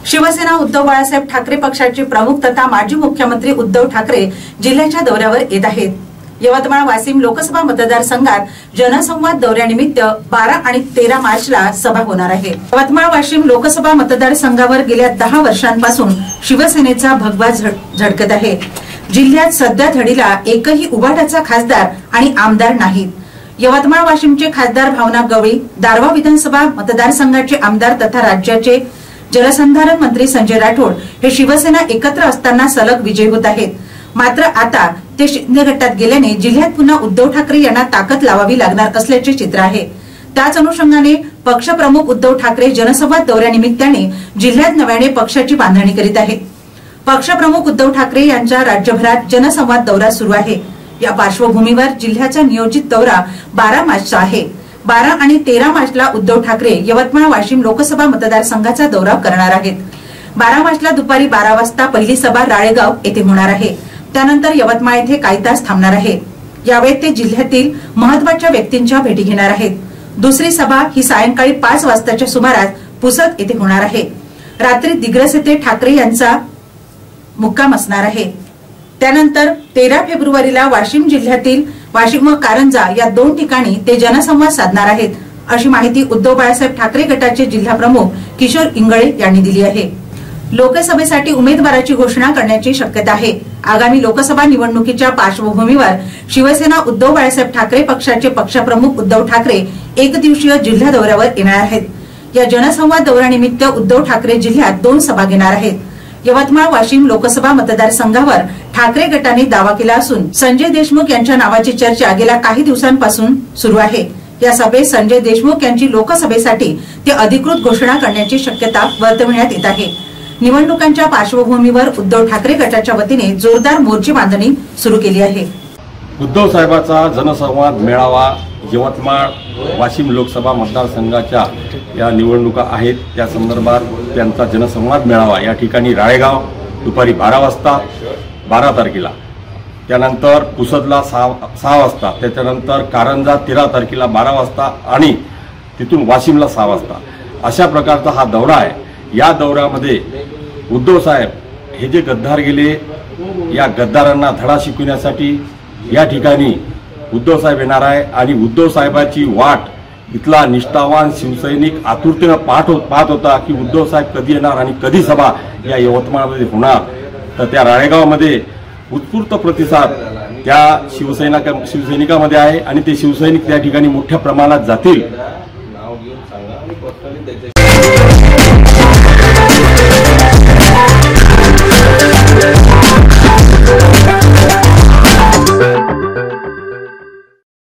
शिवसेना उद्धव बाळासाहेब ठाकरे पक्षाचे प्रमुख तथा माजी मुख्यमंत्री उद्धव ठाकरे जिल्ह्याच्या दौऱ्यावर येत आहेत। यवतमाळ वाशिम लोकसभा मतदारसंघात जनसंवाद दौऱ्यानिमित्त 12 आणि 13 मार्चला सभा होणार आहे। यवतमाळ वाशिम लोकसभा मतदारसंघावर गेल्या 10 वर्षांपासून शिवसेनेचा भगवा झळकत आहे। जिल्ह्यात सध्या घडीला एकही उभाटाचा खासदार आणि आमदार नाहीत। यवतमाळ वाशिमचे खासदार भावना गवळी, दारव्हा विधानसभा मतदारसंघाचे आमदार तथा राज्याचे जलसंधारण मंत्री संजय राठोड हे शिवसेना एकत्र असताना सलग विजयी होत आहेत। मात्र आता ते शिंदे गटात गेल्याने जिल्ह्यात पुन्हा उद्धव ठाकरे यांना ताकद लावावी लागणार असल्याचे चित्र आहे। त्याच अनुषंगाने पक्षप्रमुख उद्धव ठाकरे जनसंवाद दौऱ्यानिमित्ताने जिल्ह्यात नव्याने पक्षाची बांधणी करीत आहेत। पक्षप्रमुख उद्धव ठाकरे यांचा राज्यभरात जनसंवाद दौरा सुरू आहे। या पार्श्वभूमीवर जिल्ह्याचा नियोजित दौरा 12 मार्चचा आहे। 12 आणि 13 मार्चला उद्धव ठाकरे यवतमाळ वाशिम लोकसभा मतदारसंघाचा दौरा करणार आहेत। 12 मार्चला दुपारी 12 वाजता पहिली सभा राळेगाव येथे होणार आहे। त्यानंतर यवतमाळ येथे काही तास थांबणार आहे। यावेळी ते जिल्ह्यातील महत्त्वाच्या व्यक्तींच्या भेटी घेणार आहेत। दुसरी सभा ही सायंकाळी 5 वाजताच्या सुमारास पुसद येथे होणार आहे। रात्री दिग्रस येथे ठाकरे यांचा मुक्काम असणार आहे। त्यानंतर 13 फेब्रुवारीला वाशिम जिल्ह्यातील वाशिम व कारंजा या 2 ठिकाणी ते जनसंवाद साधणार आहेत, अशी माहिती उद्धव बाळासाहेब ठाकरे गटाचे जिल्हा प्रमुख किशोर इंगळे यांनी दिली आहे। लोकसभेसाठी उमेदवाराची घोषणा करण्याची शक्यता आहे। आगामी लोकसभा निवडणुकीच्या पार्श्वभूमीवर शिवसेना उद्धव बाळासाहेब ठाकरे पक्षाचे पक्षप्रमुख उद्धव ठाकरे एक दिवसीय जिल्हा दौऱ्यावर येणार आहेत। या जनसंवाद दौऱ्यानिमित्त उद्धव ठाकरे जिल्ह्यात 2 सभा घेणार आहेत। यवतमाळ वाशिम लोकसभा मतदारसंघावर ठाकरे गटाने दावा केला असून संजय देशमुख यांच्या नावाची चर्चा गेल्या काही दिवसांपासून सुरू आहे। या सभेत संजय देशमुख यांची लोकसभेसाठी ते अधिकृत घोषणा करण्याची शक्यता वर्तविण्यात येत आहे। निवडणुकांच्या पार्श्वभूमीवर उद्धव ठाकरे गटाच्या वतीने जोरदार मोर्चे बांधणी सुरू केली आहे। उद्धव साहेबांचा जनसंवाद मेळावा यवतमाळ वाशिम लोकसभा मतदारसंघाच्या या निवडणुका आहेत, त्या संदर्भात त्यांचा जनसंवाद मेळावा या ठिकाणी राळेगाव दुपारी 12 वाजता 12 तारखेला, त्यानंतर पुसदला 6 वाजता, त्याच्यानंतर कारंजा 13 तारखेला 12 वाजता आणि तिथून वाशिमला 6 वाजता अशा प्रकारचा हा दौरा आहे। या दौऱ्यामध्ये उद्धव साहेब हे जे गद्दार गेले, या गद्दारांना धडा शिकवण्यासाठी या ठिकाणी उद्धव साहेब येणार आहे आणि उद्धव साहेबांची वाट इथला निष्ठावान शिवसैनिक आतुरतेने पाहत होता की उद्धव साहेब कधी येणार आणि कधी सभा या यवतमाळमध्ये होणार। तर त्या राळेगावमध्ये उत्स्फूर्त प्रतिसाद त्या शिवसैनिकामध्ये आहे आणि ते शिवसैनिक त्या ठिकाणी मोठ्या प्रमाणात जातील।